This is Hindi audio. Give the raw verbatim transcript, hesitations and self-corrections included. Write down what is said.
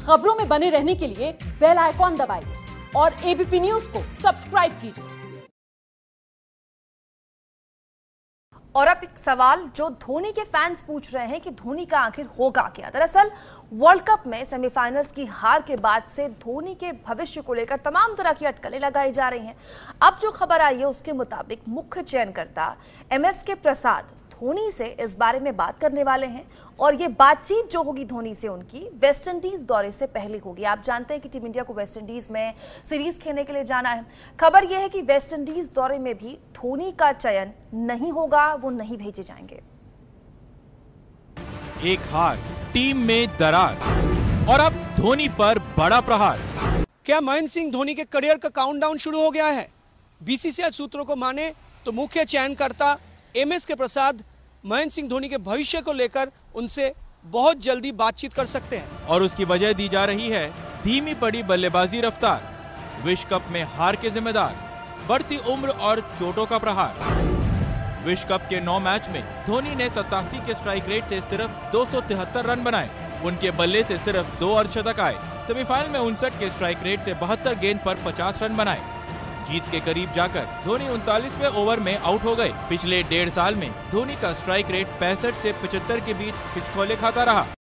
खबरों में बने रहने के लिए बेल आइकॉन दबाइए और एबीपी न्यूज को सब्सक्राइब कीजिए। और अब एक सवाल जो धोनी के फैंस पूछ रहे हैं कि धोनी का आखिर होगा क्या। दरअसल वर्ल्ड कप में सेमीफाइनल्स की हार के बाद से धोनी के भविष्य को लेकर तमाम तरह की अटकलें लगाई जा रही हैं। अब जो खबर आई है उसके मुताबिक मुख्य चयनकर्ता एम एस के प्रसाद धोनी से इस बारे में बात करने वाले हैं और ये बातचीत जो होगी धोनी से उनकी वेस्टइंडीज दौरे से पहले होगी। आप जानते हैं कि टीम इंडिया को वेस्टइंडीज में सीरीज खेलने के लिए जाना है। खबर यह है कि वेस्टइंडीज दौरे में भी धोनी का चयन नहीं होगा, वो नहीं भेजे जाएंगे। एक हार, टीम में दरार और अब धोनी पर बड़ा प्रहार। क्या महेंद्र सिंह धोनी के करियर का काउंटडाउन शुरू हो गया है? बीसीसीआई सूत्रों को माने तो मुख्य चयनकर्ता एम एस के प्रसाद महेंद्र सिंह धोनी के भविष्य को लेकर उनसे बहुत जल्दी बातचीत कर सकते हैं और उसकी वजह दी जा रही है धीमी पड़ी बल्लेबाजी रफ्तार, विश्व कप में हार के जिम्मेदार, बढ़ती उम्र और चोटों का प्रहार। विश्व कप के नौ मैच में धोनी ने सतासी के स्ट्राइक रेट से सिर्फ दो सौ तिहत्तर रन बनाए, उनके बल्ले से सिर्फ दो अर्धशतक आए। सेमीफाइनल में उनसठ के स्ट्राइक रेट से बहत्तर गेंद पर पचास रन बनाए। जीत के करीब जाकर धोनी उनतालीसवें ओवर में आउट हो गए। पिछले डेढ़ साल में धोनी का स्ट्राइक रेट पैंसठ से पचहत्तर के बीच पिचकौले खाता रहा।